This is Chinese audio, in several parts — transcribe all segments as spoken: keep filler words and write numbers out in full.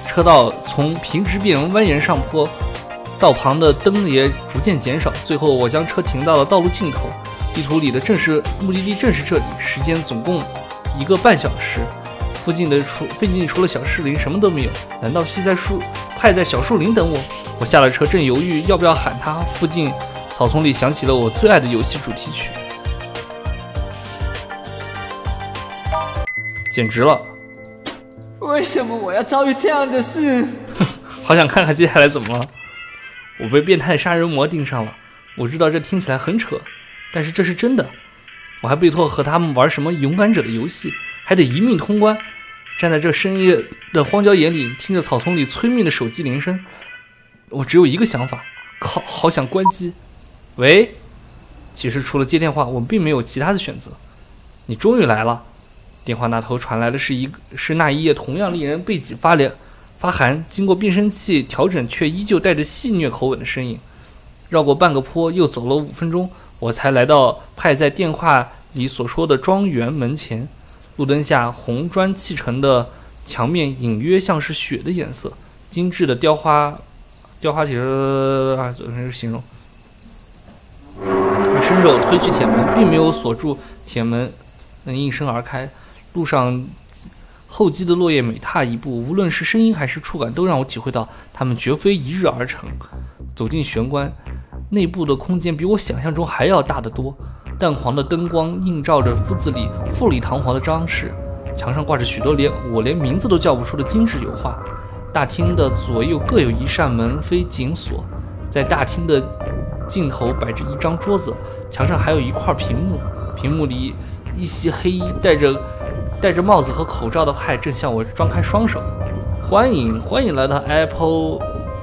车道从平直变蜿蜒上坡，道旁的灯也逐渐减少。最后，我将车停到了道路尽头。地图里的正是目的地，正是这里。时间总共一个半小时。附近的除附近除了小树林什么都没有。难道是在树派在小树林等我？我下了车，正犹豫要不要喊他。附近草丛里响起了我最爱的游戏主题曲，简直了！ 为什么我要遭遇这样的事？ 好想看看接下来怎么了。我被变态杀人魔盯上了。我知道这听起来很扯，但是这是真的。我还被迫和他们玩什么勇敢者的游戏，还得一命通关。站在这深夜的荒郊野岭，听着草丛里催命的手机铃声，我只有一个想法：靠，好想关机。喂，其实除了接电话，我并没有其他的选择。你终于来了。电话那头传来的是一是那一夜同样令人背脊发凉发寒，经过变声器调整却依旧带着戏谑口吻的声音。绕过半个坡，又走了五分钟，我才来到派在电话里所说的庄园门前。路灯下，红砖砌成的墙面隐约像是血的颜色，精致的雕花雕花铁啊，怎么形容？伸手推去铁门，并没有锁住，铁门能应声而开。路上厚积的落叶每踏一步，无论是声音还是触感，都让我体会到它们绝非一日而成。走进玄关，内部的空间比我想象中还要大得多。淡黄的灯光映照着屋子里富丽堂皇的装饰，墙上挂着许多连我连名字都叫不出的精致油画。大厅的左右各有一扇门扉紧锁，在大厅的尽头摆着一张桌子，墙上还有一块屏幕，屏幕里一袭黑衣戴着戴着帽子和口罩的派正向我张开双手。欢迎欢迎来到 Apple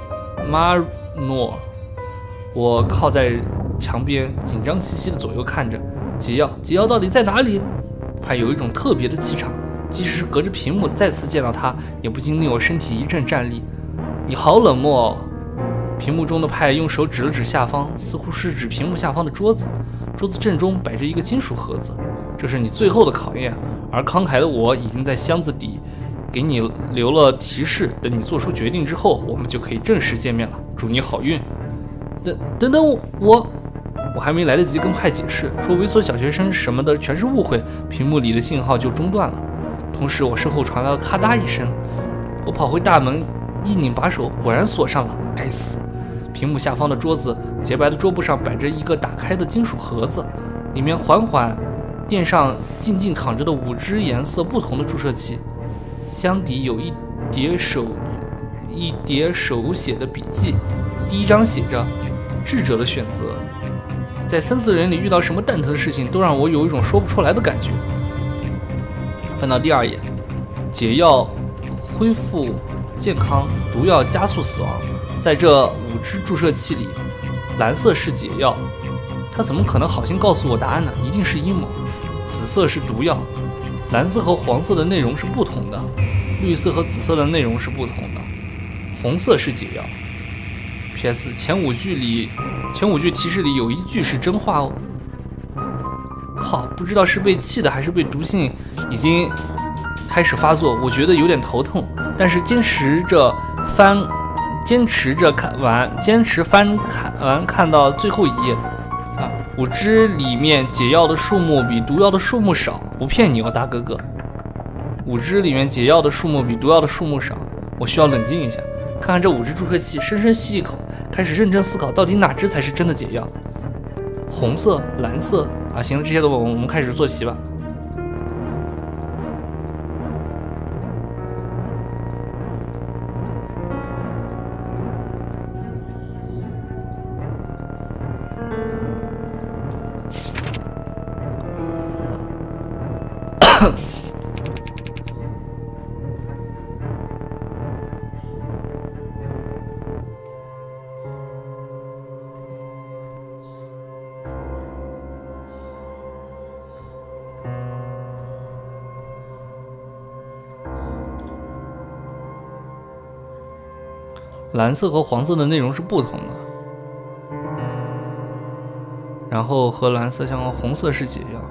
Marnor。我靠在墙边，紧张兮兮的左右看着。解药解药到底在哪里？派有一种特别的气场，即使是隔着屏幕再次见到他，也不禁令我身体一阵战栗。你好冷漠哦。屏幕中的派用手指了指下方，似乎是指屏幕下方的桌子。桌子正中摆着一个金属盒子，这是你最后的考验。而慷慨的我已经在箱子底给你留了提示，等你做出决定之后，我们就可以正式见面了。祝你好运。等等等我我我还没来得及跟派解释，说猥琐小学生什么的全是误会，屏幕里的信号就中断了。同时我身后传来了咔嗒一声，我跑回大门，一拧把手，果然锁上了。该死！屏幕下方的桌子，洁白的桌布上摆着一个打开的金属盒子，里面缓缓垫上静静躺着的五只颜色不同的注射器。箱底有一叠手一叠手写的笔记，第一张写着智者的选择。在三次元里遇到什么蛋疼的事情，都让我有一种说不出来的感觉。翻到第二页，解药恢复健康，毒药加速死亡。在这五支注射器里，蓝色是解药，他怎么可能好心告诉我答案呢？一定是阴谋。紫色是毒药，蓝色和黄色的内容是不同的，绿色和紫色的内容是不同的，红色是解药。P S 前五句里，前五句提示里有一句是真话哦。靠，不知道是被气的还是被毒性已经开始发作，我觉得有点头痛，但是坚持着翻，坚持着看完，坚持翻看完看到最后一页啊。五支里面解药的数目比毒药的数目少，不骗你哦，大哥哥。五支里面解药的数目比毒药的数目少，我需要冷静一下。看看这五支注射器，深深吸一口，开始认真思考，到底哪支才是真的解药？红色、蓝色啊，行了，这些都我我们开始做题吧。蓝色和黄色的内容是不同的，然后和蓝色相关，红色是解药。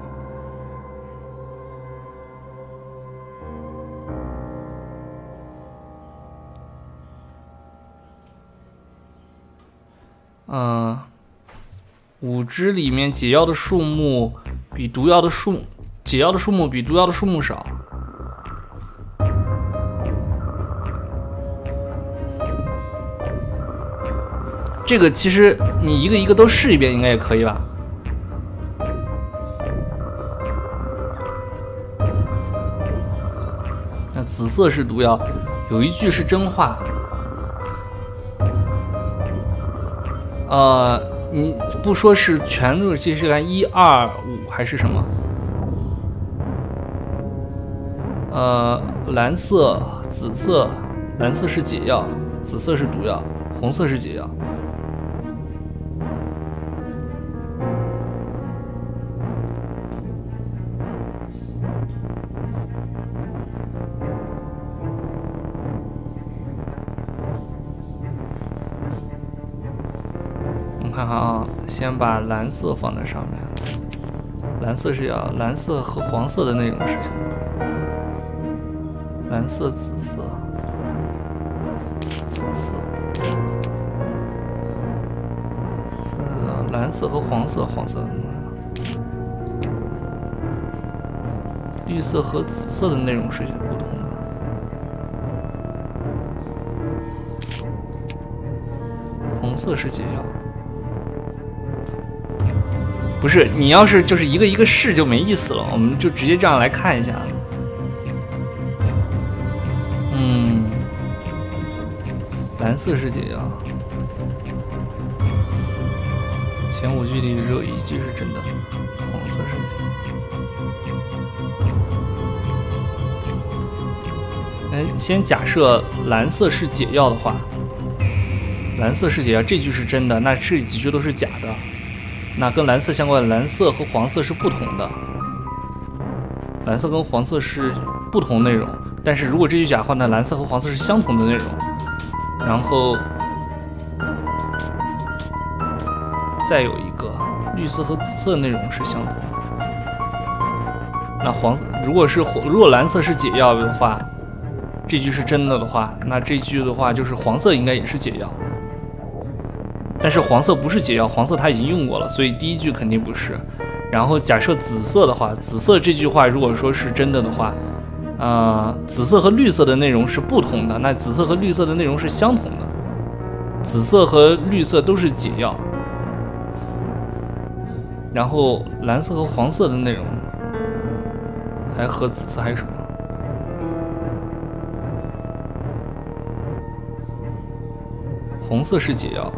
嗯，五支里面解药的数目比毒药的数解药的数目比毒药的数目少。这个其实你一个一个都试一遍，应该也可以吧？那紫色是毒药，有一句是真话。呃，你不说是全部，这是看一二五还是什么？呃，蓝色、紫色，蓝色是解药，紫色是毒药，红色是解药。看看啊，先把蓝色放在上面。蓝色是要蓝色和黄色的内容是什么？蓝色、紫色、紫色、蓝色和黄色，黄色的绿色和紫色的内容是不同的。红色是解药。不是，你要是就是一个一个试就没意思了，我们就直接这样来看一下。嗯，蓝色是解药，前五句里只有一句是真的，黄色是解药。哎，先假设蓝色是解药的话，蓝色是解药这句是真的，那这几句都是假的。那跟蓝色相关的蓝色和黄色是不同的，蓝色跟黄色是不同内容，但是如果这句假话呢，蓝色和黄色是相同的内容，然后再有一个绿色和紫色的内容是相同的。那黄色如果是如果蓝色是解药的话，这句是真的的话，那这句的话就是黄色应该也是解药。但是黄色不是解药，黄色它已经用过了，所以第一句肯定不是。然后假设紫色的话，紫色这句话如果说是真的的话，呃，紫色和绿色的内容是不同的，那紫色和绿色的内容是相同的。紫色和绿色都是解药，然后蓝色和黄色的内容还和紫色还有什么？红色是解药。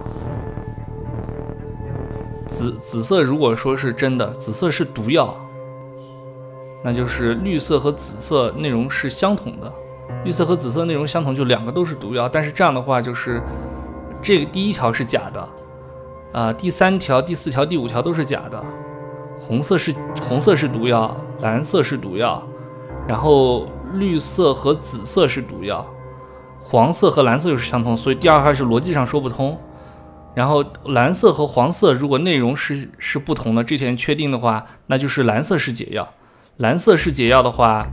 紫紫色如果说是真的，紫色是毒药，那就是绿色和紫色内容是相同的，绿色和紫色内容相同，就两个都是毒药。但是这样的话，就是这个第一条是假的，啊、呃，第三条、第四条、第五条都是假的。红色是红色是毒药，蓝色是毒药，然后绿色和紫色是毒药，黄色和蓝色又是相同，所以第二条是逻辑上说不通。然后蓝色和黄色如果内容是是不同的，这点确定的话，那就是蓝色是解药。蓝色是解药的话，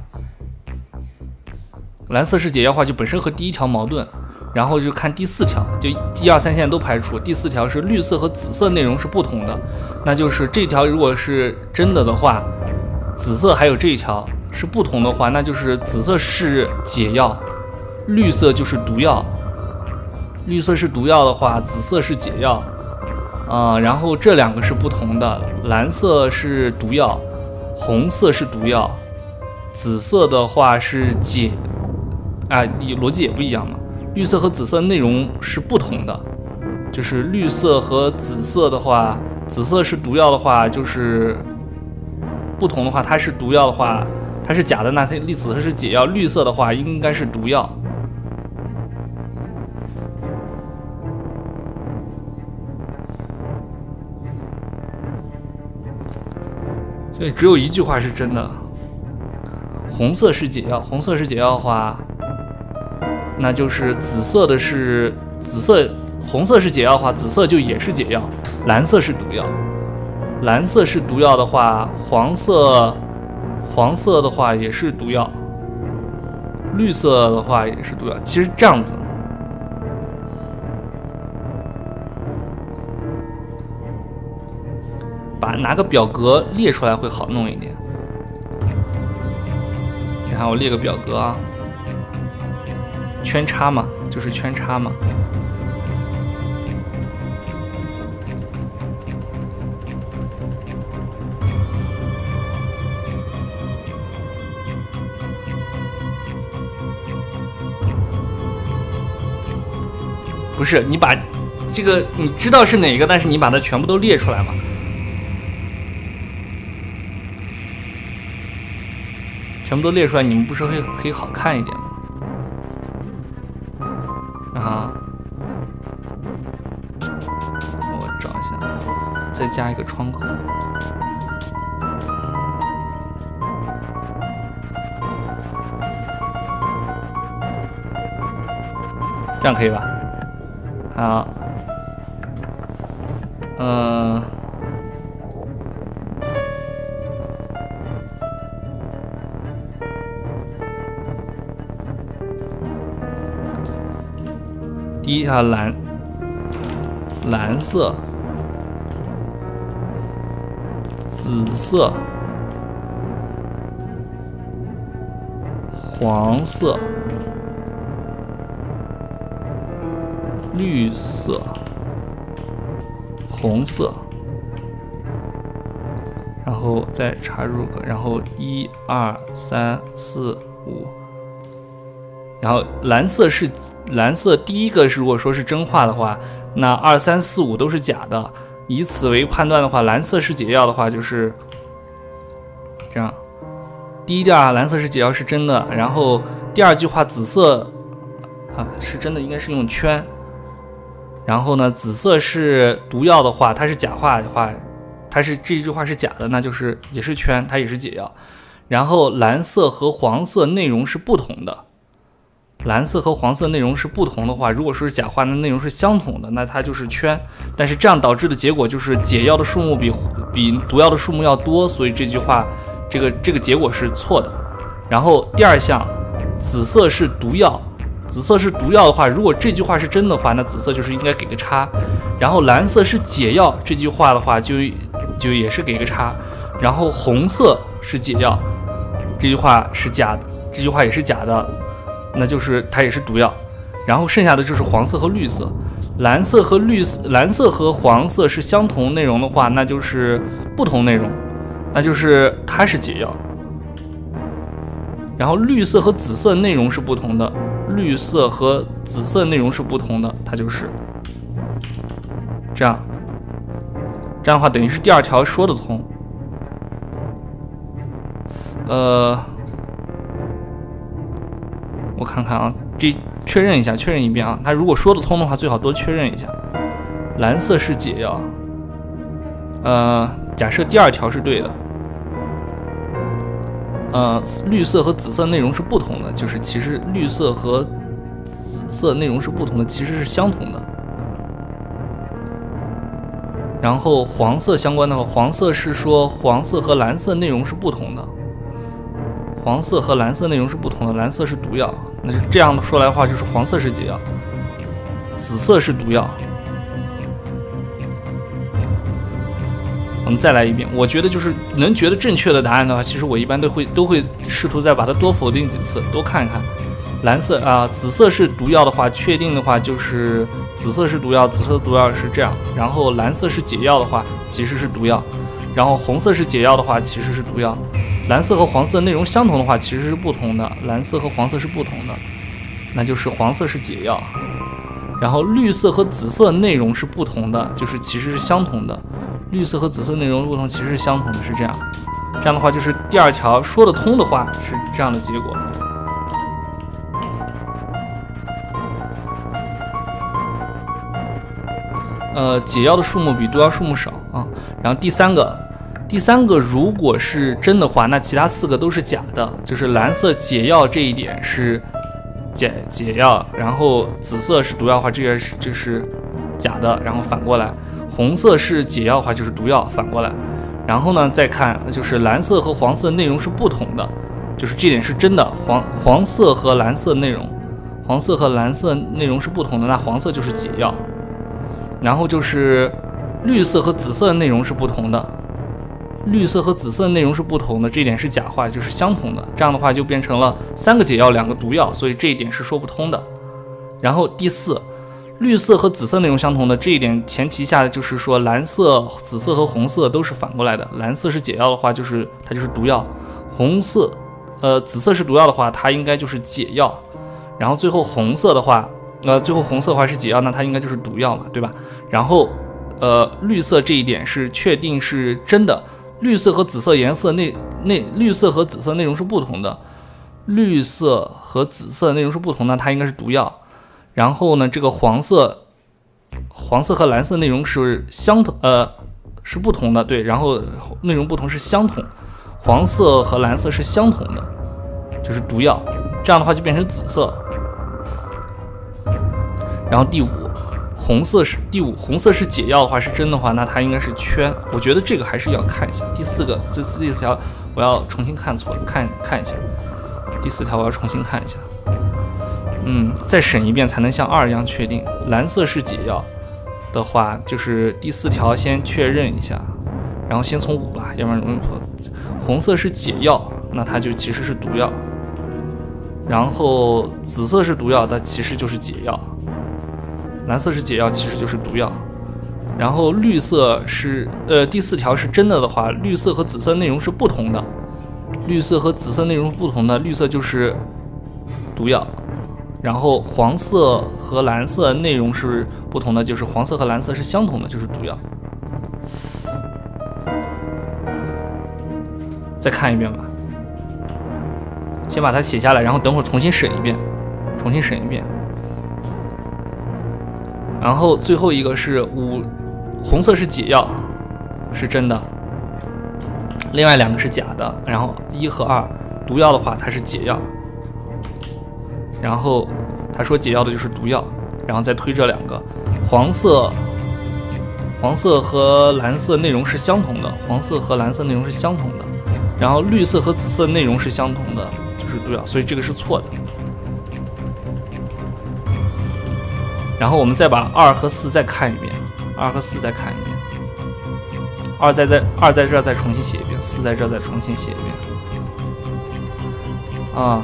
蓝色是解药的话就本身和第一条矛盾，然后就看第四条，就一二三现在都排除。第四条是绿色和紫色内容是不同的，那就是这条如果是真的的话，紫色还有这一条是不同的话，那就是紫色是解药，绿色就是毒药。绿色是毒药的话，紫色是解药，啊、呃，然后这两个是不同的，蓝色是毒药，红色是毒药，紫色的话是解，啊、呃，逻辑也不一样嘛。绿色和紫色内容是不同的，就是绿色和紫色的话，紫色是毒药的话，就是不同的话，它是毒药的话，它是假的，那它紫色是解药，绿色的话应该是毒药。所以只有一句话是真的，红色是解药。红色是解药的话，那就是紫色的是紫色，红色是解药的话，紫色就也是解药，蓝色是毒药。蓝色是毒药的话，黄色黄色的话也是毒药，绿色的话也是毒药。其实这样子， 把拿个表格列出来会好弄一点。然后我列个表格啊，圈叉嘛，就是圈叉嘛。不是，你把这个你知道是哪个，但是你把它全部都列出来嘛。全部都列出来，你们不是会可以好看一点吗？啊，我找一下，再加一个窗口。这样可以吧？好，嗯、呃。第一条蓝蓝色、紫色、黄色、绿色、红色，然后再插入个，然后一二三四五。然后蓝色是蓝色，第一个是如果说是真话的话，那二三四五都是假的。以此为判断的话，蓝色是解药的话就是这样。第一条蓝色是解药是真的，然后第二句话紫色啊是真的，应该是用圈。然后呢，紫色是毒药的话，它是假话的话，它是这一句话是假的，那就是也是圈，它也是解药。然后蓝色和黄色内容是不同的。蓝色和黄色内容是不同的话，如果说是假话，那内容是相同的，那它就是圈。但是这样导致的结果就是解药的数目比比毒药的数目要多，所以这句话这个这个结果是错的。然后第二项，紫色是毒药，紫色是毒药的话，如果这句话是真的话，那紫色就是应该给个叉。然后蓝色是解药这句话的话就就也是给个叉。然后红色是解药这句话是假的，这句话也是假的，那就是它也是毒药。然后剩下的就是黄色和绿色，蓝色和绿色，蓝色和黄色是相同内容的话，那就是不同内容，那就是它是解药。然后绿色和紫色内容是不同的，绿色和紫色内容是不同的，它就是这样。这样的话等于是第二条说得通。呃。我看看啊，这确认一下，确认一遍啊。他如果说得通的话，最好多确认一下。蓝色是解药，呃，假设第二条是对的，呃，绿色和紫色内容是不同的，就是其实绿色和紫色内容是不同的，其实是相同的。然后黄色相关的话，黄色是说黄色和蓝色内容是不同的。黄色和蓝色内容是不同的，蓝色是毒药，那就这样说来的话，就是黄色是解药，紫色是毒药。我们再来一遍，我觉得就是能觉得正确的答案的话，其实我一般都会都会试图再把它多否定几次，多看一看。蓝色啊、呃，紫色是毒药的话，确定的话就是紫色是毒药，紫色毒药是这样。然后蓝色是解药的话，其实是毒药。然后红色是解药的话，其实是毒药。蓝色和黄色内容相同的话，其实是不同的。蓝色和黄色是不同的，那就是黄色是解药。然后绿色和紫色内容是不同的，就是其实是相同的。绿色和紫色内容不同，其实是相同的，是这样。这样的话，就是第二条说得通的话是这样的结果。呃，解药的数目比毒药数目少啊。然后第三个。第三个如果是真的话，那其他四个都是假的，就是蓝色解药这一点是解解药，然后紫色是毒药的话，这个是就是假的，然后反过来，红色是解药的话就是毒药，反过来，然后呢再看就是蓝色和黄色内容是不同的，就是这点是真的，黄黄色和蓝色内容，黄色和蓝色内容是不同的，那黄色就是解药，然后就是绿色和紫色的内容是不同的。 绿色和紫色的内容是不同的，这一点是假话，就是相同的。这样的话就变成了三个解药，两个毒药，所以这一点是说不通的。然后第四，绿色和紫色内容相同的这一点前提下，就是说蓝色、紫色和红色都是反过来的。蓝色是解药的话，就是它就是毒药；红色，呃，紫色是毒药的话，它应该就是解药。然后最后红色的话，呃，最后红色的话是解药，那它应该就是毒药嘛，对吧？然后，呃，绿色这一点是确定是真的。绿色和紫色颜色内内绿色和紫色内容是不同的，绿色和紫色内容是不同的，它应该是毒药。然后呢，这个黄色黄色和蓝色内容是相同，呃，是不同的，对。然后内容不同是相同，黄色和蓝色是相同的，就是毒药。这样的话就变成紫色。然后第五。红色是第五，红色是解药的话是真的话，那它应该是圈。我觉得这个还是要看一下。第四个，这第四条我要重新看错了，看看一下。第四条我要重新看一下。嗯，再审一遍才能像二一样确定。蓝色是解药的话，就是第四条先确认一下，然后先从五吧，要不然容易错。红色是解药，那它就其实是毒药。然后紫色是毒药，它其实就是解药。蓝色是解药，其实就是毒药。然后绿色是呃第四条是真的的话，绿色和紫色内容是不同的，绿色和紫色内容是不同的，绿色就是毒药。然后黄色和蓝色内容是不同的，就是黄色和蓝色是相同的，就是毒药。再看一遍吧，先把它写下来，然后等会儿重新审一遍，重新审一遍。然后最后一个是五，红色是解药，是真的。另外两个是假的。然后一和二，毒药的话它是解药。然后他说解药的就是毒药，然后再推这两个。黄色，黄色和蓝色内容是相同的，黄色和蓝色内容是相同的。然后绿色和紫色内容是相同的，就是毒药，所以这个是错的。然后我们再把二和四再看一遍，二和四再看一遍，二在在二在这儿再重新写一遍，四在这儿再重新写一遍。啊，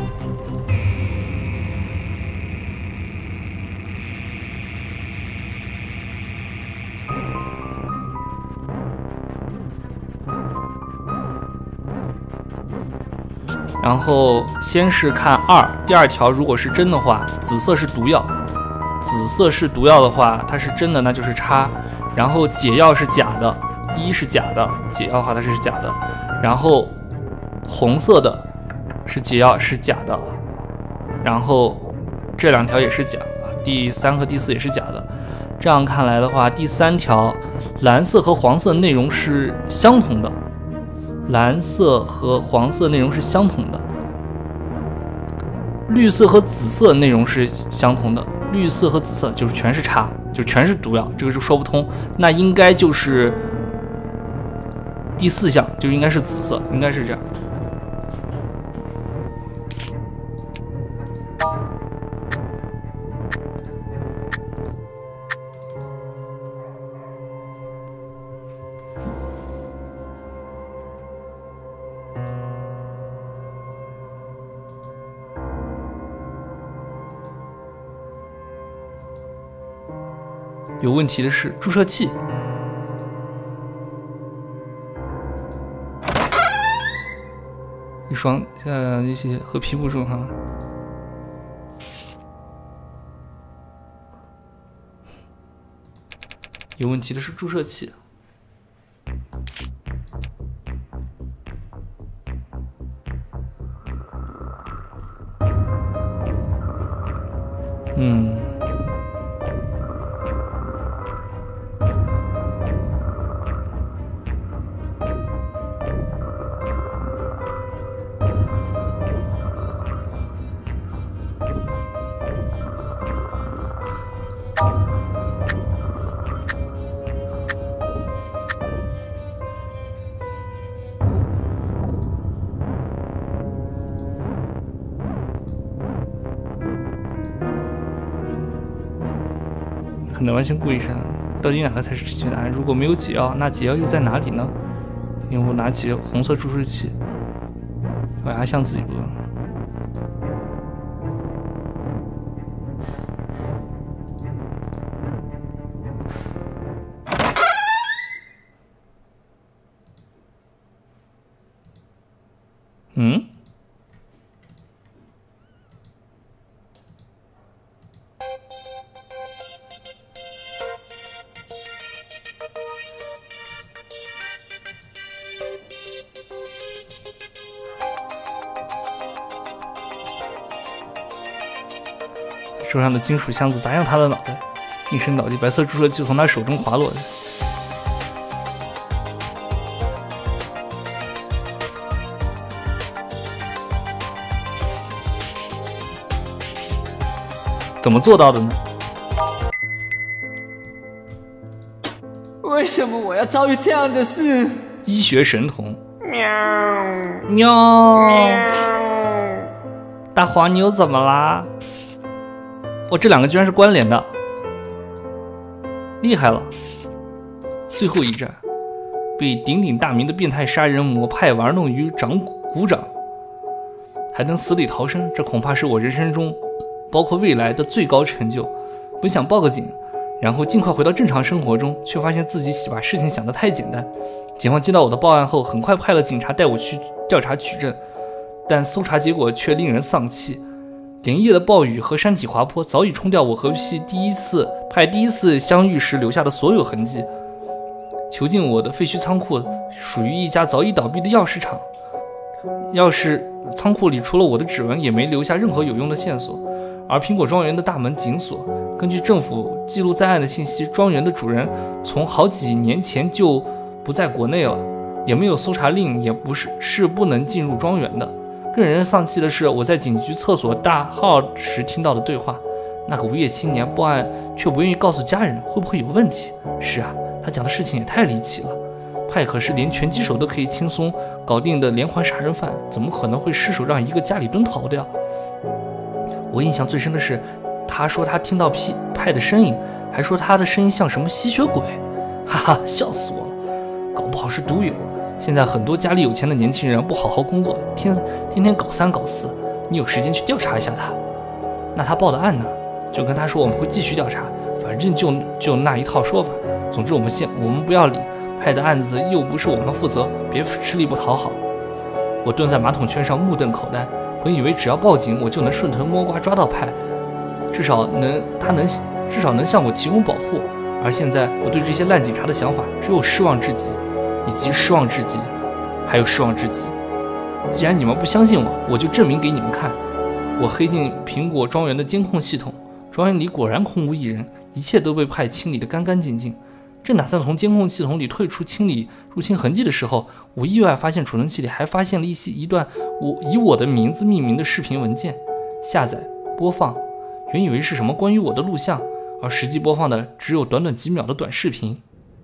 然后先是看二，第二条如果是真的话，紫色是毒药。紫色是毒药的话，它是真的，那就是叉。然后解药是假的，一是假的，解药的话它是假的。然后红色的是解药，是假的。然后这两条也是假的，第三和第四也是假的。这样看来的话，第三条蓝色和黄色内容是相同的，蓝色和黄色内容是相同的。绿色和紫色内容是相同的。绿色和紫色就是全是叉，就全是毒药，这个就说不通。那应该就是第四项，就应该是紫色，应该是这样。有问题的是注射器。一双呃一些和皮肤中哈。有问题的是注射器。嗯。可能完全故意删，到底哪个才是正确答案？如果没有解药，那解药又在哪里呢？ 因为我拿起红色注射器，我压向自己脖子。嗯？手上的金属箱子砸向他的脑袋，应声倒地，白色注射器从他手中滑落。怎么做到的呢？ 为什么我要遭遇这样的事？ 医学神童。 喵喵！大黄牛怎么啦？哦，这两个居然是关联的，厉害了！最后一战，被鼎鼎大名的变态杀人魔派玩弄于掌鼓掌，还能死里逃生，这恐怕是我人生中，包括未来的最高成就。本想报个警，然后尽快回到正常生活中，却发现自己把事情想得太简单。警方接到我的报案后，很快派了警察带我去调查取证，但搜查结果却令人丧气。连夜的暴雨和山体滑坡早已冲掉我和 P 第一次派第一次相遇时留下的所有痕迹。囚禁我的废墟仓库属于一家早已倒闭的钥匙厂，钥匙仓库里除了我的指纹也没留下任何有用的线索，而苹果庄园的大门紧锁。根据政府记录在案的信息，庄园的主人从好几年前就不在国内了，也没有搜查令，也不是是不能进入庄园的。更让人丧气的是，我在警局厕所大号时听到的对话。那个无业青年报案却不愿意告诉家人，会不会有问题？是啊，他讲的事情也太离奇了。派可是连拳击手都可以轻松搞定的连环杀人犯，怎么可能会失手让一个家里蹲逃掉？我印象最深的是，他说他听到P派的声音，还说他的声音像什么吸血鬼，哈哈，笑死我了！搞不好是毒友。现在很多家里有钱的年轻人不好好工作，天天天搞三搞四，你有时间去调查一下他？那他报的案呢？就跟他说我们会继续调查，反正就就那一套说法。总之我们先我们不要理，派的案子又不是我们负责，别吃力不讨好。我蹲在马桶圈上目瞪口呆，本以为只要报警我就能顺藤摸瓜抓到派，至少能他能至少能向我提供保护。而现在我对这些烂警察的想法只有失望至极。以及失望至极，还有失望至极。既然你们不相信我，我就证明给你们看。我黑进苹果庄园的监控系统，庄园里果然空无一人，一切都被派清理得干干净净。正打算从监控系统里退出清理入侵痕迹的时候，我意外发现储存器里还发现了一些一段我以我的名字命名的视频文件。下载播放，原以为是什么关于我的录像，而实际播放的只有短短几秒的短视频。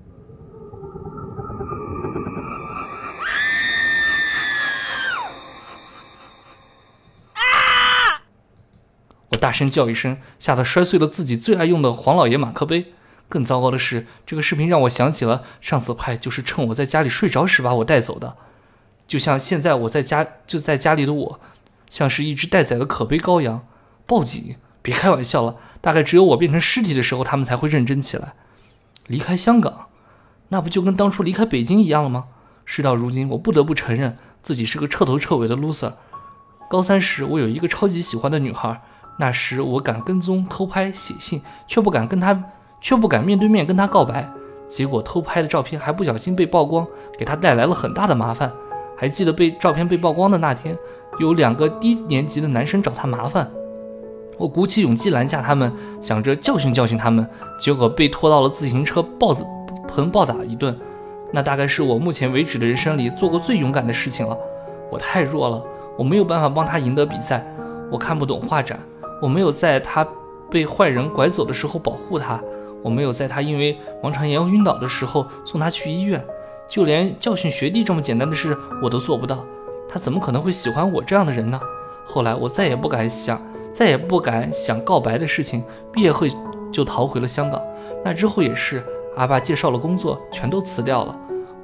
我大声叫一声，吓得摔碎了自己最爱用的黄老爷马克杯。更糟糕的是，这个视频让我想起了上次派就是趁我在家里睡着时把我带走的，就像现在我在家就在家里的我，像是一只待宰的可悲羔羊。报警？别开玩笑了，大概只有我变成尸体的时候，他们才会认真起来。离开香港，那不就跟当初离开北京一样了吗？事到如今，我不得不承认自己是个彻头彻尾的 loser。高三时，我有一个超级喜欢的女孩。那时我敢跟踪、偷拍、写信，却不敢跟他，却不敢面对面跟他告白。结果偷拍的照片还不小心被曝光，给他带来了很大的麻烦。还记得被照片被曝光的那天，有两个低年级的男生找他麻烦。我鼓起勇气拦下他们，想着教训教训他们，结果被拖到了自行车暴盆暴打一顿。那大概是我目前为止的人生里做过最勇敢的事情了。我太弱了，我没有办法帮他赢得比赛。我看不懂画展。我没有在他被坏人拐走的时候保护他，我没有在他因为盲肠炎晕倒的时候送他去医院，就连教训学弟这么简单的事我都做不到。他怎么可能会喜欢我这样的人呢？后来我再也不敢想，再也不敢想告白的事情。毕业后就逃回了香港，那之后也是，阿爸介绍了工作，全都辞掉了。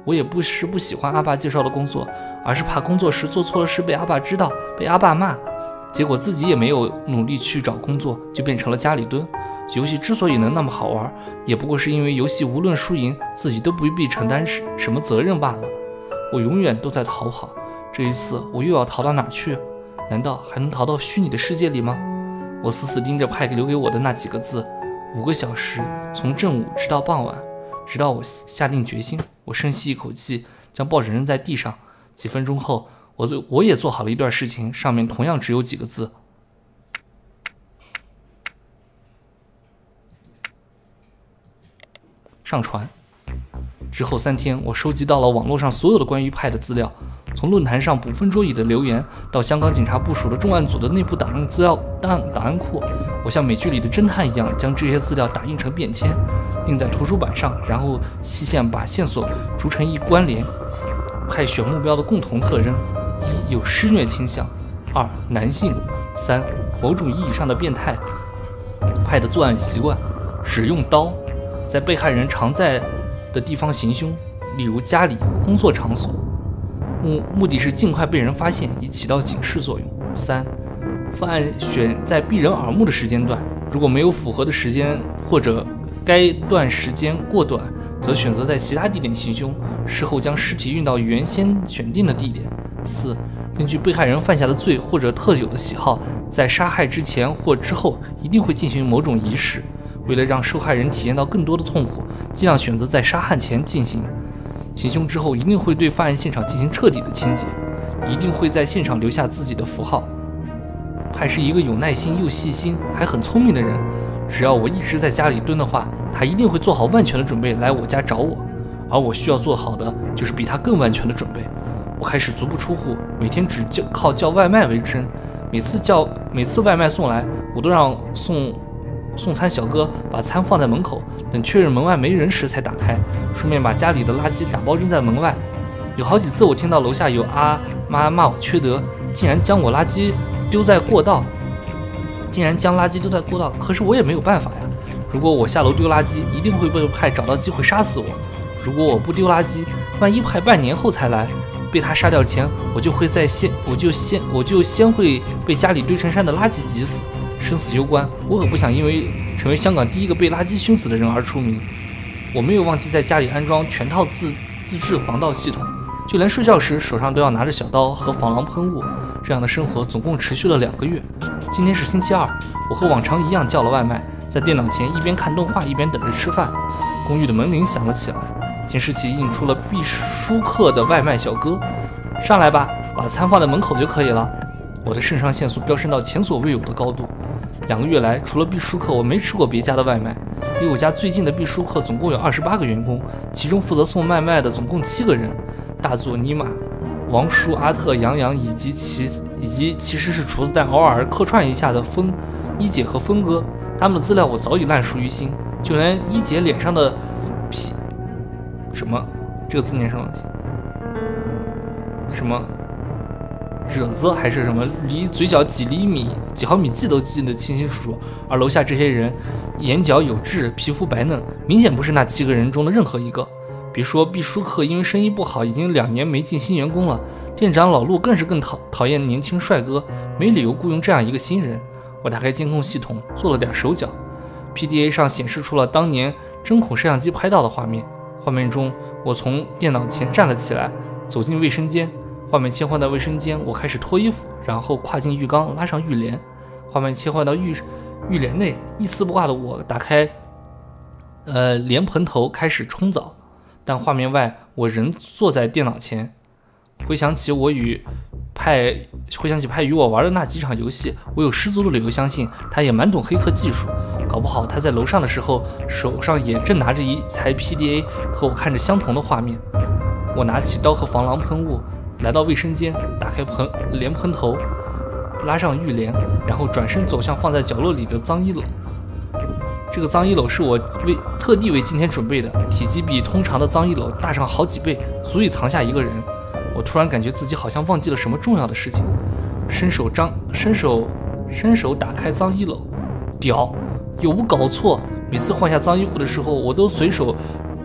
我也不是不喜欢阿爸介绍的工作，而是怕工作时做错了事被阿爸知道，被阿爸骂。结果自己也没有努力去找工作，就变成了家里蹲。游戏之所以能那么好玩，也不过是因为游戏无论输赢，自己都不必承担什么责任罢了。我永远都在逃跑，这一次我又要逃到哪去？难道还能逃到虚拟的世界里吗？我死死盯着派留给我的那几个字，五个小时，从正午直到傍晚，直到我下定决心。我深吸一口气，将抱枕扔在地上。几分钟后，我做我也做好了一段事情，上面同样只有几个字：上传。之后三天，我收集到了网络上所有的关于派的资料，从论坛上捕风捉影的留言，到香港警察部署的重案组的内部档案资料档档案库。我像美剧里的侦探一样，将这些资料打印成便签，钉在图书板上，然后细线把线索逐成一关联。派选目标的共同特征：一、有施虐倾向；二、男性；三、某种意义上的变态。派的作案习惯：只用刀，在被害人常在的地方行凶，例如家里、工作场所，目目的是尽快被人发现，以起到警示作用。三、犯案选在避人耳目的时间段，如果没有符合的时间或者该段时间过短，则选择在其他地点行凶，事后将尸体运到原先选定的地点。四、根据被害人犯下的罪或者特有的喜好，在杀害之前或之后一定会进行某种仪式。为了让受害人体验到更多的痛苦，尽量选择在杀害前进行。行凶之后，一定会对犯案现场进行彻底的清洁，一定会在现场留下自己的符号。派是一个有耐心又细心还很聪明的人，只要我一直在家里蹲的话，他一定会做好万全的准备来我家找我，而我需要做好的就是比他更万全的准备。我开始足不出户，每天只叫靠叫外卖为生。每次叫每次外卖送来，我都让送送餐小哥把餐放在门口，等确认门外没人时才打开，顺便把家里的垃圾打包扔在门外。有好几次我听到楼下有阿妈骂我缺德，竟然将我垃圾丢在过道，竟然将垃圾丢在过道。可是我也没有办法呀，如果我下楼丢垃圾，一定会被派找到机会杀死我。如果我不丢垃圾，万一派半年后才来，被他杀掉前，我就会在先我就先我就先会被家里堆成山的垃圾挤死。生死攸关，我可不想因为成为香港第一个被垃圾熏死的人而出名。我没有忘记在家里安装全套自自制防盗系统，就连睡觉时手上都要拿着小刀和防狼喷雾。这样的生活总共持续了两个月。今天是星期二，我和往常一样叫了外卖，在电脑前一边看动画一边等着吃饭。公寓的门铃响了起来，监视器映出了必书客的外卖小哥。上来吧，把餐放在门口就可以了。我的肾上腺素飙升到前所未有的高度。两个月来，除了必书客，我没吃过别家的外卖。离我家最近的必书客总共有二十八个员工，其中负责送外卖的总共七个人：大佐、尼玛、王叔、阿特、杨洋以及其以及其实是厨子但偶尔客串一下的风一姐和峰哥。他们的资料我早已烂熟于心，就连一姐脸上的皮什么这个字念什么什么。褶子还是什么，离嘴角几厘米、几毫米记都记得清清楚楚。而楼下这些人，眼角有痣，皮肤白嫩，明显不是那七个人中的任何一个。别说毕书克因为生意不好，已经两年没进新员工了，店长老陆更是更讨讨厌年轻帅哥，没理由雇佣这样一个新人。我打开监控系统，做了点手脚 ，P D A 上显示出了当年针孔摄像机拍到的画面。画面中，我从电脑前站了起来，走进卫生间。画面切换到卫生间，我开始脱衣服，然后跨进浴缸，拉上浴帘。画面切换到浴浴帘内，一丝不挂的我打开呃莲蓬头开始冲澡，但画面外我仍坐在电脑前。回想起我与派回想起派与我玩的那几场游戏，我有十足的理由相信他也蛮懂黑客技术，搞不好他在楼上的时候手上也正拿着一台 P D A 和我看着相同的画面。我拿起刀和防狼喷雾，来到卫生间，打开盆莲蓬头，拉上浴帘，然后转身走向放在角落里的脏衣篓。这个脏衣篓是我为特地为今天准备的，体积比通常的脏衣篓大上好几倍，足以藏下一个人。我突然感觉自己好像忘记了什么重要的事情，伸手张伸手伸手打开脏衣篓，屌，有无搞错？每次换下脏衣服的时候，我都随手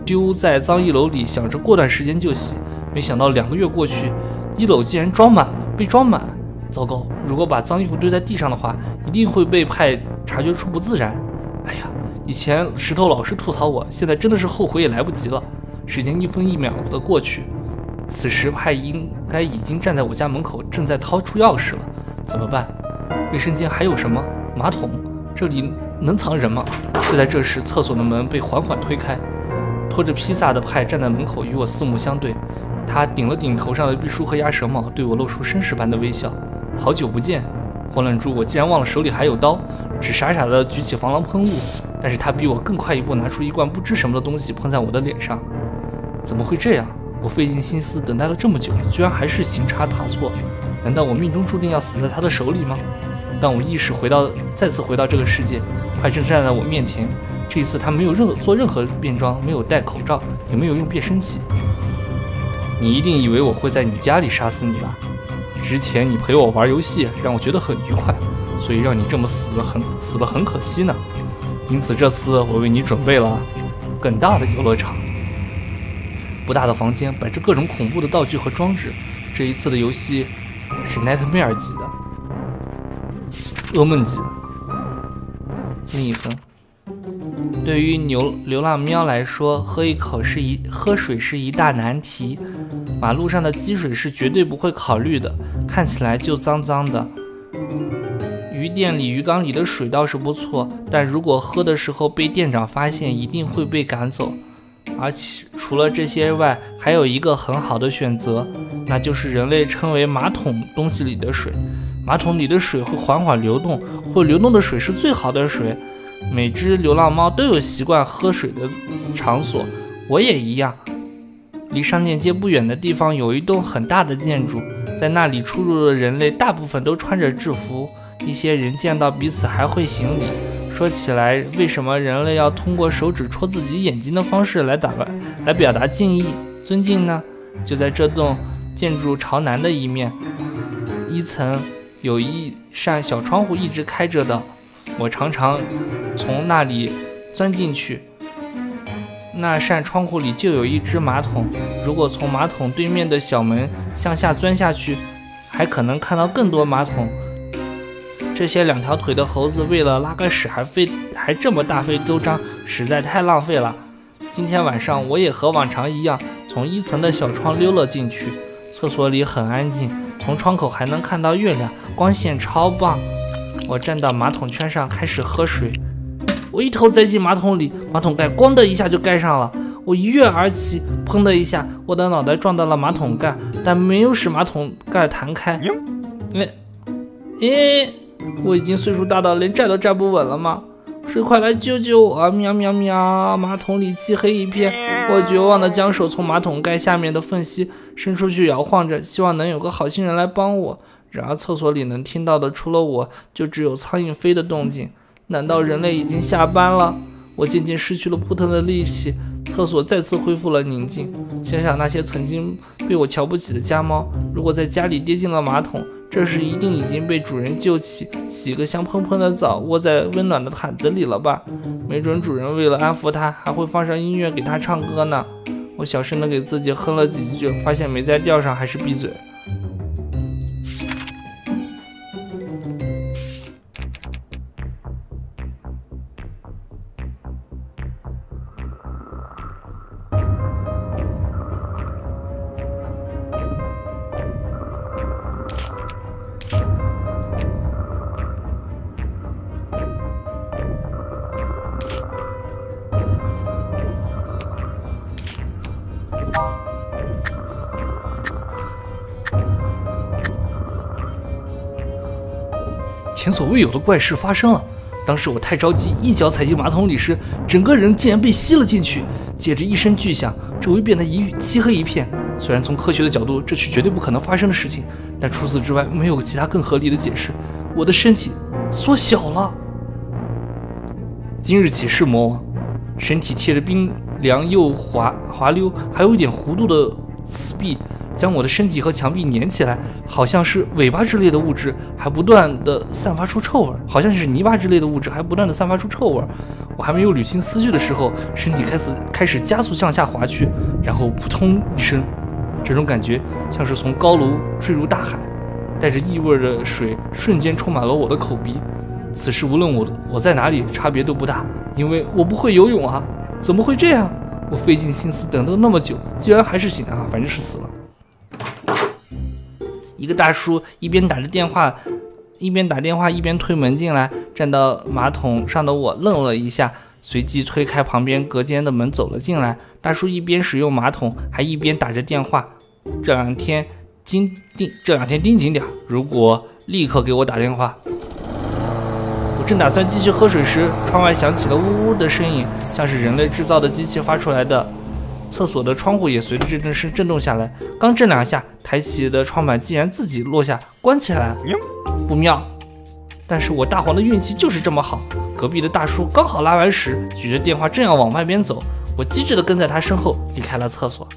丢在脏衣篓里，想着过段时间就洗。没想到两个月过去，衣篓竟然装满了，被装满。糟糕！如果把脏衣服堆在地上的话，一定会被派察觉出不自然。哎呀，以前石头老是吐槽我，现在真的是后悔也来不及了。时间一分一秒的过去，此时派应该已经站在我家门口，正在掏出钥匙了。怎么办？卫生间还有什么？马桶？这里能藏人吗？就在这时，厕所的门被缓缓推开，拖着披萨的派站在门口与我四目相对。他顶了顶头上的碧梳和鸭舌帽，对我露出绅士般的微笑。好久不见！慌乱中，我竟然忘了手里还有刀，只傻傻地举起防狼喷雾。但是他比我更快一步，拿出一罐不知什么的东西喷在我的脸上。怎么会这样？我费尽心思等待了这么久，居然还是行差踏错。难道我命中注定要死在他的手里吗？当我意识回到再次回到这个世界，快正站在我面前。这一次他没有任何做任何变装，没有戴口罩，也没有用变声器。你一定以为我会在你家里杀死你吧？之前你陪我玩游戏，让我觉得很愉快，所以让你这么死很死得很可惜呢。因此这次我为你准备了更大的游乐场。不大的房间摆着各种恐怖的道具和装置。这一次的游戏是 Nightmare 级的，噩梦级。另一分。对于流流浪喵来说，喝一口是一喝水是一大难题。马路上的积水是绝对不会考虑的，看起来就脏脏的。鱼店里鱼缸里的水倒是不错，但如果喝的时候被店长发现，一定会被赶走。而且除了这些外，还有一个很好的选择，那就是人类称为马桶东西里的水。马桶里的水会缓缓流动，会流动的水是最好的水。每只流浪猫都有习惯喝水的场所，我也一样。离商店街不远的地方有一栋很大的建筑，在那里出入的人类大部分都穿着制服，一些人见到彼此还会行礼。说起来，为什么人类要通过手指戳自己眼睛的方式来打扮来表达敬意、尊敬呢？就在这栋建筑朝南的一面，一层有一扇小窗户一直开着的，我常常从那里钻进去。那扇窗户里就有一只马桶，如果从马桶对面的小门向下钻下去，还可能看到更多马桶。这些两条腿的猴子为了拉个屎还费还这么大费周章，实在太浪费了。今天晚上我也和往常一样，从一层的小窗溜了进去。厕所里很安静，从窗口还能看到月亮，光线超棒。我站到马桶圈上开始喝水，我一头栽进马桶里，马桶盖咣的一下就盖上了。我一跃而起，砰的一下，我的脑袋撞到了马桶盖，但没有使马桶盖弹开。哎，诶，我已经岁数大到连站都站不稳了吗？谁快来救救我啊！喵喵喵！马桶里漆黑一片，我绝望地将手从马桶盖下面的缝隙伸出去摇晃着，希望能有个好心人来帮我。然而厕所里能听到的除了我就只有苍蝇飞的动静。难道人类已经下班了？我渐渐失去了扑腾的力气，厕所再次恢复了宁静。想想那些曾经被我瞧不起的家猫，如果在家里跌进了马桶，这时一定已经被主人救起，洗个香喷喷的澡，窝在温暖的毯子里了吧？没准主人为了安抚它，还会放上音乐给它唱歌呢。我小声的给自己哼了几句，发现没在调上，还是闭嘴。前所未有的怪事发生了。当时我太着急，一脚踩进马桶里时，整个人竟然被吸了进去。接着一声巨响，周围变得一漆黑一片。虽然从科学的角度，这是绝对不可能发生的事情，但除此之外，没有其他更合理的解释。我的身体缩小了。今日起是魔王，身体贴着冰凉又滑滑溜，还有一点弧度的瓷壁， 将我的身体和墙壁粘起来，好像是尾巴之类的物质，还不断的散发出臭味，好像是泥巴之类的物质，还不断的散发出臭味。我还没有捋清思绪的时候，身体开始开始加速向下滑去，然后扑通一声，这种感觉像是从高楼坠入大海，带着异味的水瞬间充满了我的口鼻。此时无论我我在哪里，差别都不大，因为我不会游泳啊！怎么会这样？我费尽心思等了那么久，居然还是醒啊！反正是死了。一个大叔一边打着电话，一边打电话一边推门进来，站到马桶上的我愣了一下，随即推开旁边隔间的门走了进来。大叔一边使用马桶，还一边打着电话。这两天盯盯，这两天盯紧点，如果立刻给我打电话。我正打算继续喝水时，窗外响起了呜呜的声音，像是人类制造的机器发出来的。厕所的窗户也随着这阵声震动下来，刚震两下，抬起的窗板竟然自己落下，关起来了，不妙！但是我大黄的运气就是这么好，隔壁的大叔刚好拉完屎，举着电话正要往外边走，我机智地跟在他身后离开了厕所。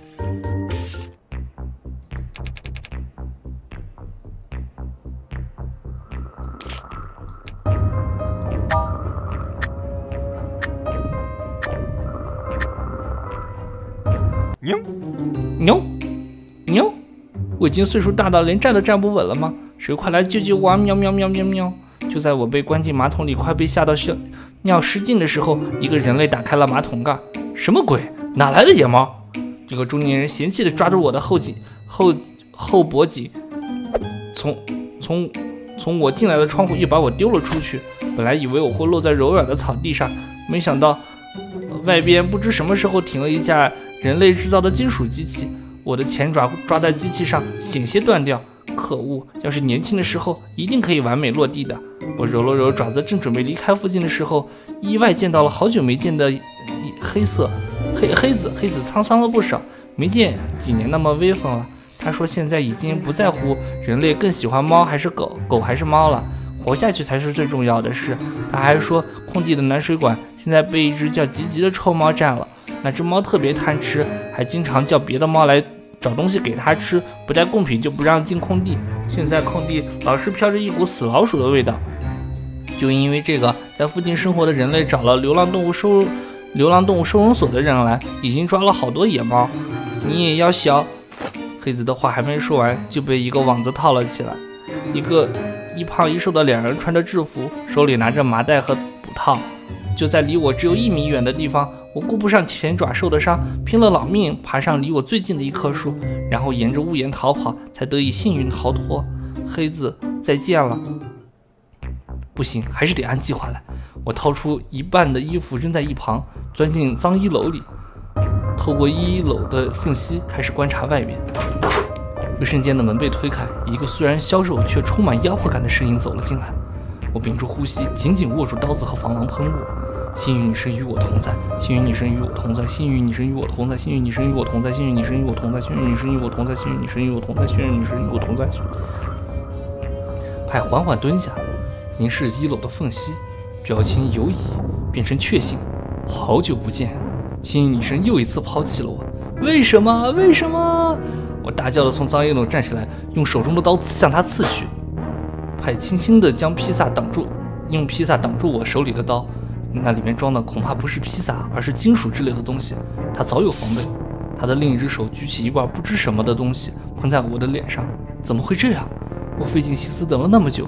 牛牛牛，我已经岁数大到连站都站不稳了吗？谁快来救救我啊！喵喵喵喵喵！就在我被关进马桶里，快被吓到尿失禁的时候，一个人类打开了马桶盖。什么鬼？哪来的野猫？这个中年人嫌弃地抓住我的后颈后后脖颈，从从从我进来的窗户又把我丢了出去。本来以为我会落在柔软的草地上，没想到、呃、外边不知什么时候停了一架人类制造的金属机器，我的前爪抓在机器上，险些断掉。可恶！要是年轻的时候，一定可以完美落地的。我揉了揉爪子，正准备离开附近的时候，意外见到了好久没见的黑色黑黑子。黑子沧桑了不少，没见几年那么威风了。他说现在已经不在乎人类更喜欢猫还是狗，狗还是猫了，活下去才是最重要的事。他还说空地的暖水管现在被一只叫吉吉的臭猫占了。那只猫特别贪吃，还经常叫别的猫来找东西给它吃，不带贡品就不让进空地。现在空地老是飘着一股死老鼠的味道，就因为这个，在附近生活的人类找了流浪动物收流浪动物收容所的人来，已经抓了好多野猫。你也要小。黑子的话还没说完，就被一个网子套了起来。一个一胖一瘦的两人穿着制服，手里拿着麻袋和捕套，就在离我只有一米远的地方。我顾不上前爪受的伤，拼了老命爬上离我最近的一棵树，然后沿着屋檐逃跑，才得以幸运逃脱。黑子，再见了。不行，还是得按计划来。我掏出一半的衣服扔在一旁，钻进脏衣篓里，透过衣篓的缝隙开始观察外面。卫生间的门被推开，一个虽然消瘦却充满压迫感的声音走了进来。我屏住呼吸，紧紧握住刀子和防狼喷雾。幸运女神与我同在，幸运女神与我同在，幸运女神与我同在，幸运女神与我同在，幸运女神与我同在，幸运女神与我同在，幸运女神与我同在，幸运女神与我同在。派缓缓蹲下，凝视衣篓的缝隙，表情犹疑变成确信。好久不见！幸运女神又一次抛弃了我。为什么？为什么？我大叫的从脏衣篓站起来，用手中的刀向她刺去。派轻轻地将披萨挡住，用披萨挡住我手里的刀。那里面装的恐怕不是披萨，而是金属之类的东西。他早有防备。他的另一只手举起一罐不知什么的东西，喷在我的脸上。怎么会这样？我费尽心思等了那么久。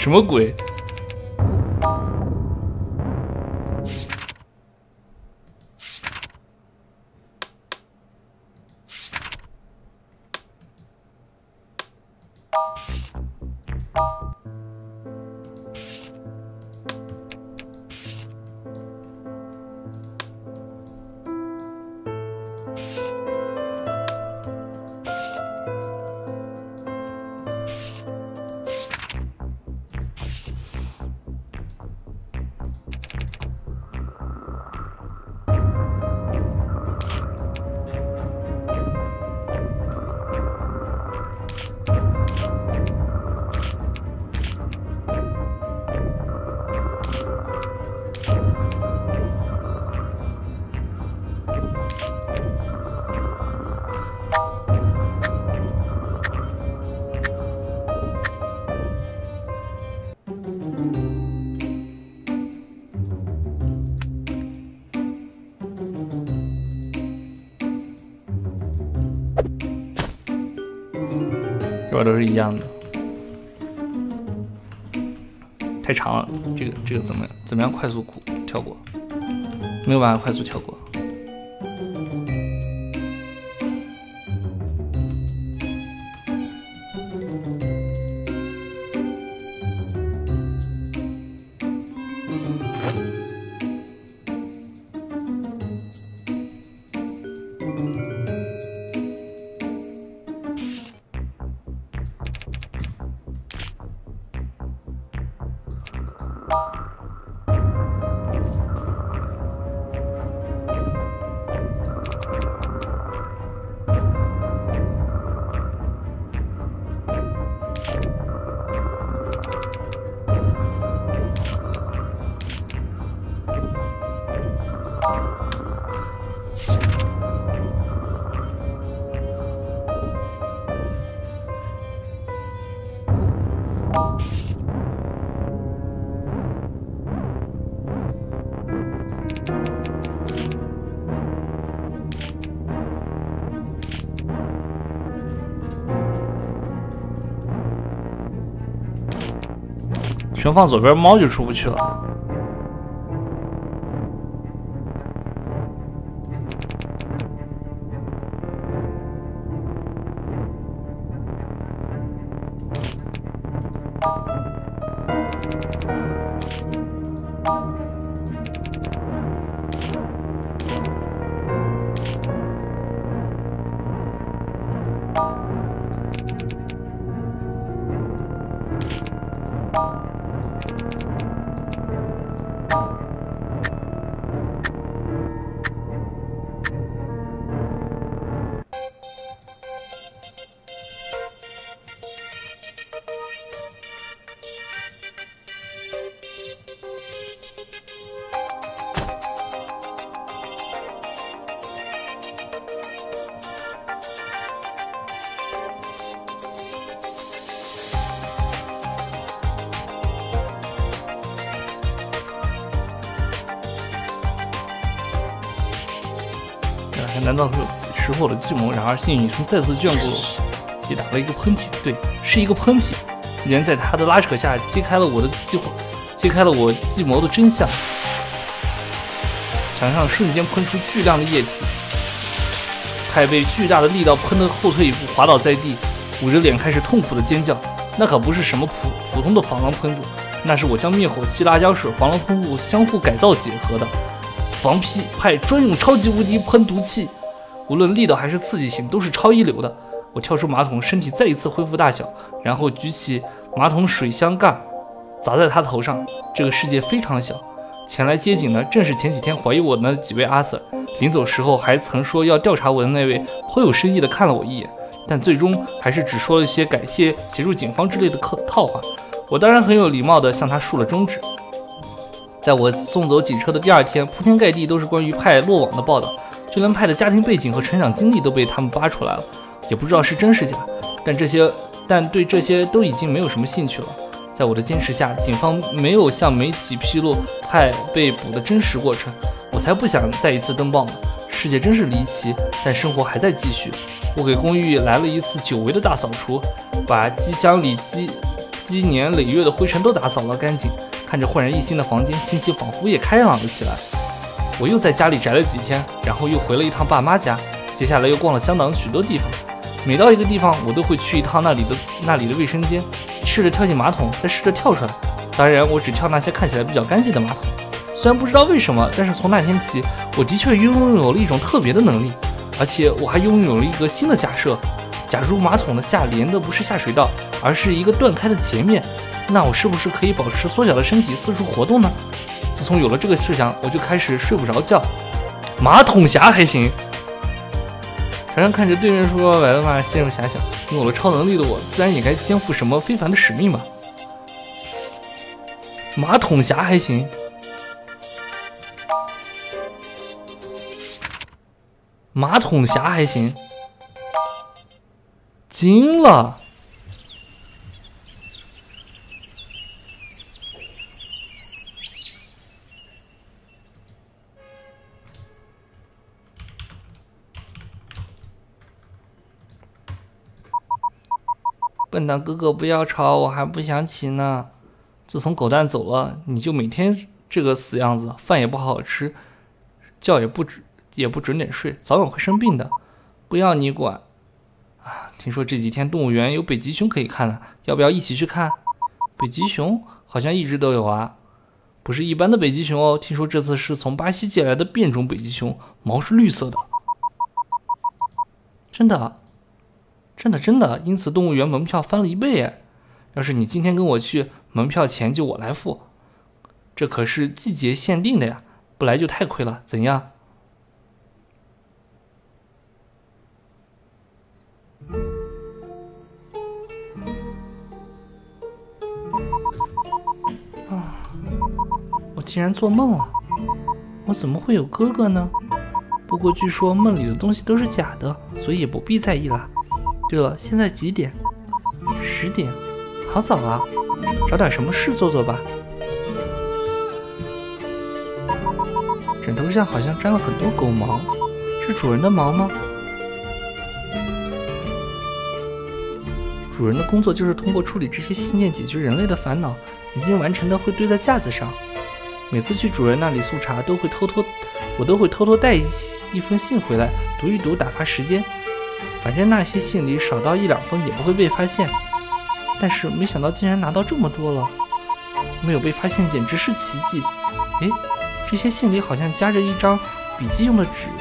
什么鬼？这边都是一样的，太长了，这个这个怎么怎么样快速跳过？没有办法快速跳过。全放左边，猫就出不去了。难道是此时候的计谋？然而幸运女神再次眷顾了我，也打了一个喷嚏。对，是一个喷嚏。人在他的拉扯下揭开了我的计划，揭开了我计谋的真相。墙上瞬间喷出巨量的液体，派被巨大的力道喷得后退一步，滑倒在地，捂着脸开始痛苦的尖叫。那可不是什么普普通的防狼喷雾，那是我将灭火器、辣椒水、防狼喷雾相互改造结合的防屁派专用超级无敌喷毒器。无论力道还是刺激性都是超一流的。我跳出马桶，身体再一次恢复大小，然后举起马桶水箱盖砸在他头上。这个世界非常小，前来接警的正是前几天怀疑我的那几位阿 Sir， 临走时候还曾说要调查我的那位，颇有深意的看了我一眼，但最终还是只说了一些感谢协助警方之类的套话。我当然很有礼貌地向他竖了中指。在我送走警车的第二天，铺天盖地都是关于派落网的报道，就连派的家庭背景和成长经历都被他们扒出来了，也不知道是真是假。但这些，但对这些都已经没有什么兴趣了。在我的坚持下，警方没有向媒体披露派被捕的真实过程，我才不想再一次登报呢。世界真是离奇，但生活还在继续。我给公寓来了一次久违的大扫除，把机箱里积积年累月的灰尘都打扫了干净，看着焕然一新的房间，心情仿佛也开朗了起来。我又在家里宅了几天，然后又回了一趟爸妈家，接下来又逛了香港许多地方。每到一个地方，我都会去一趟那里的那里的卫生间，试着跳进马桶，再试着跳出来。当然，我只跳那些看起来比较干净的马桶。虽然不知道为什么，但是从那天起，我的确拥有了一种特别的能力，而且我还拥有了一个新的假设：假如马桶的下连的不是下水道，而是一个断开的截面，那我是不是可以保持缩小的身体四处活动呢？自从有了这个设想，我就开始睡不着觉。马桶侠还行。常常看着对面说白了嘛，陷入遐想。拥有了超能力的我，自然也该肩负什么非凡的使命吧。马桶侠还行。马桶侠还行。惊了。笨蛋哥哥，不要吵，我还不想起呢。自从狗蛋走了，你就每天这个死样子，饭也不好好吃，觉也不准也不准点睡，早晚会生病的。不要你管啊！听说这几天动物园有北极熊可以看了，要不要一起去看？北极熊好像一直都有啊，不是一般的北极熊哦，听说这次是从巴西借来的变种北极熊，毛是绿色的。真的？真的真的，因此动物园门票翻了一倍哎！要是你今天跟我去，门票钱就我来付，这可是季节限定的呀，不来就太亏了，怎样？啊！我竟然做梦了，我怎么会有哥哥呢？不过据说梦里的东西都是假的，所以也不必在意啦。对了，现在几点？十点，好早啊！找点什么事做做吧。枕头上好像沾了很多狗毛，是主人的毛吗？主人的工作就是通过处理这些信件解决人类的烦恼，已经完成的会堆在架子上。每次去主人那里速查，都会偷偷，我都会偷偷带一一封信回来，读一读，打发时间。反正那些信里少到一两封也不会被发现，但是没想到竟然拿到这么多了，没有被发现简直是奇迹。诶，这些信里好像夹着一张笔记用的纸。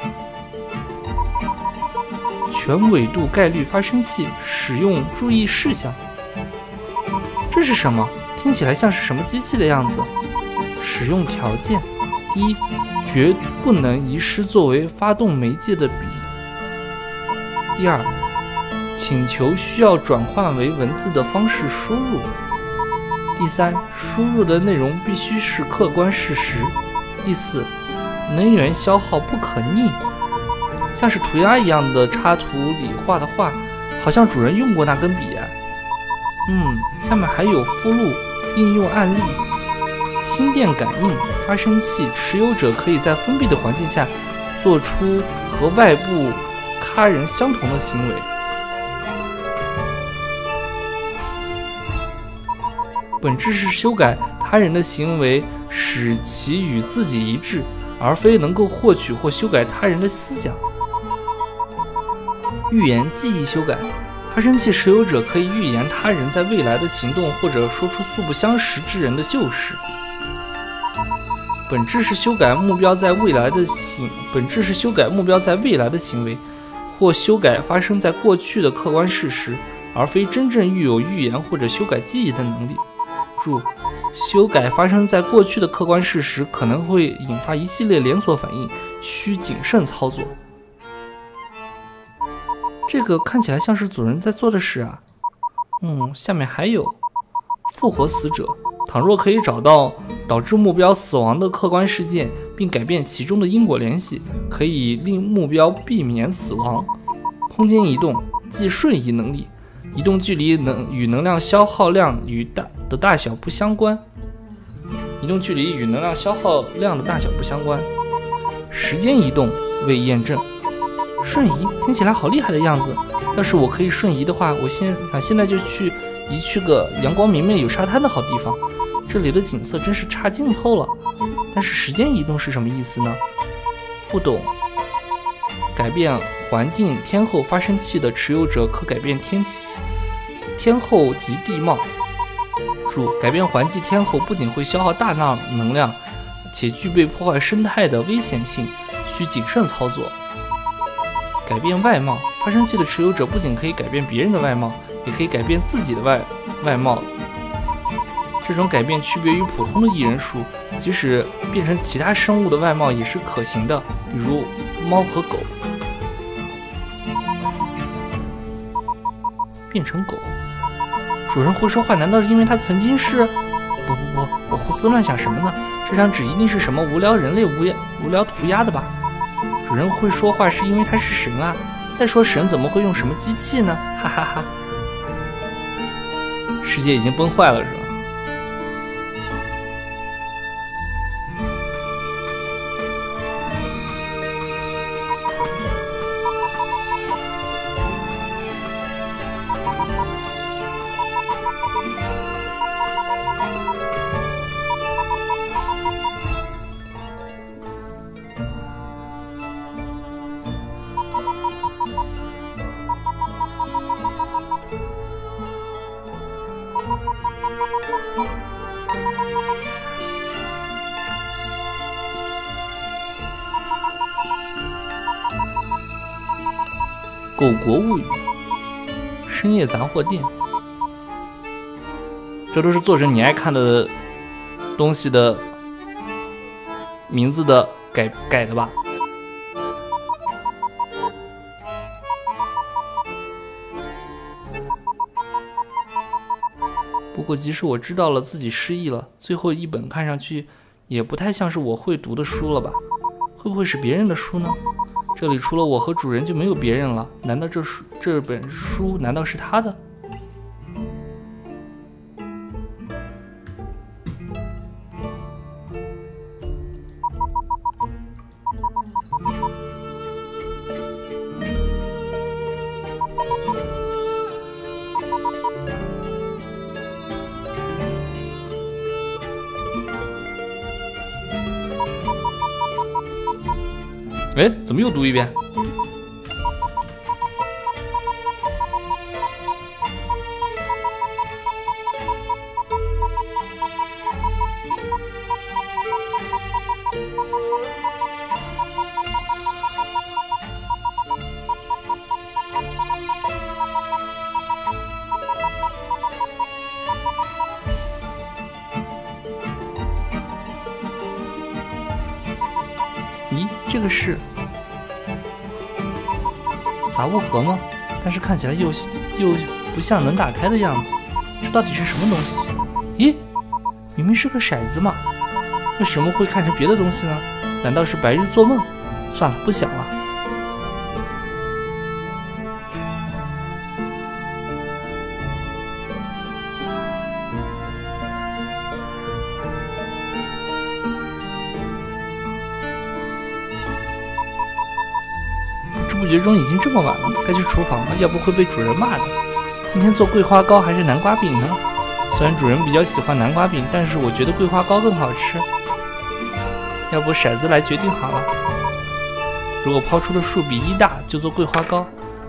全纬度概率发生器使用注意事项。这是什么？听起来像是什么机器的样子。使用条件：一，绝不能遗失作为发动媒介的笔。第二，请求需要转换为文字的方式输入。第三，输入的内容必须是客观事实。第四，能源消耗不可逆。像是涂鸦一样的插图里画的画，好像主人用过那根笔啊。嗯，下面还有附录应用案例。心电感应发生器持有者可以在封闭的环境下做出和外部他人相同的行为。本质是修改他人的行为，使其与自己一致，而非能够获取或修改他人的思想。预言记忆修改发生器持有者可以预言他人在未来的行动，或者说出素不相识之人的旧事。本质是修改目标在未来的行，本质是修改目标在未来的行为，或修改发生在过去的客观事实，而非真正具有预言或者修改记忆的能力。注：修改发生在过去的客观事实可能会引发一系列连锁反应，需谨慎操作。这个看起来像是主人在做的事啊。嗯，下面还有复活死者。倘若可以找到导致目标死亡的客观事件，并改变其中的因果联系，可以令目标避免死亡。空间移动即瞬移能力，移动距离能与能量消耗量与大的大小不相关。移动距离与能量消耗量的大小不相关。时间移动未验证。瞬移听起来好厉害的样子，要是我可以瞬移的话，我现想现在就去宜去个阳光明媚、有沙滩的好地方。这里的景色真是差劲透了。但是时间移动是什么意思呢？不懂。改变环境天候发生器的持有者可改变天气、天候及地貌。注：改变环境天候不仅会消耗大量能量，且具备破坏生态的危险性，需谨慎操作。改变外貌，发生器的持有者不仅可以改变别人的外貌，也可以改变自己的外外貌。这种改变区别于普通的异人术，即使变成其他生物的外貌也是可行的，比如猫和狗。变成狗，主人会说话，难道是因为他曾经是？不不不，我胡思乱想什么呢？这张纸一定是什么无聊人类无无聊涂鸦的吧？主人会说话是因为他是神啊！再说神怎么会用什么机器呢？哈哈哈！世界已经崩坏了，是吧？狗国物语，深夜杂货店，这都是作者你爱看的东西的名字的改改的吧？不过即使我知道了自己失忆了，最后一本看上去也不太像是我会读的书了吧？会不会是别人的书呢？这里除了我和主人就没有别人了，难道这书这本书难道是他的？哎，怎么又读一遍？咦，这个是杂物盒吗？但是看起来又又不像能打开的样子，这到底是什么东西？咦，明明是个骰子嘛，为什么会看成别的东西呢？难道是白日做梦？算了，不想了。不觉中已经这么晚了，该去厨房了，要不会被主人骂的。今天做桂花糕还是南瓜饼呢？虽然主人比较喜欢南瓜饼，但是我觉得桂花糕更好吃。要不骰子来决定好了，如果抛出的数比一大，就做桂花糕。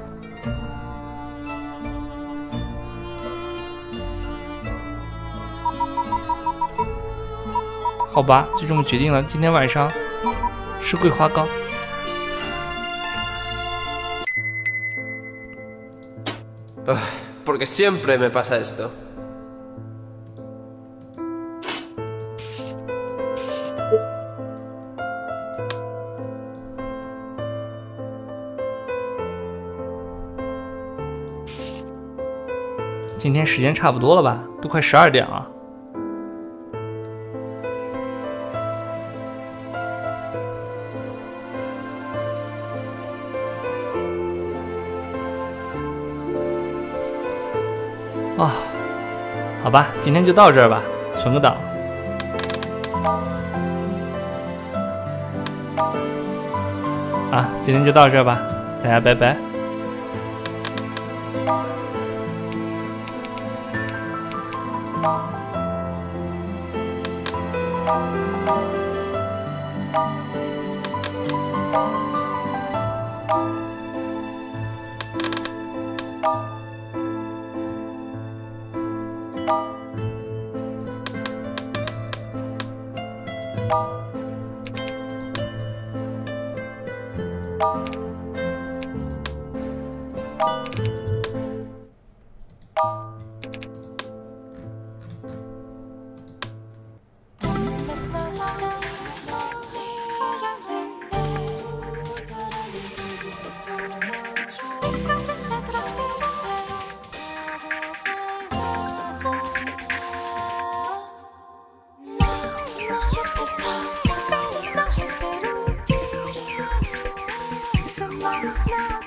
好吧，就这么决定了，今天晚上吃桂花糕。 Porque siempre me pasa esto. 今天时间差不多了吧？都快十二点了。啊，好吧，今天就到这儿吧，存个档。啊，今天就到这儿吧，大家拜拜。 Now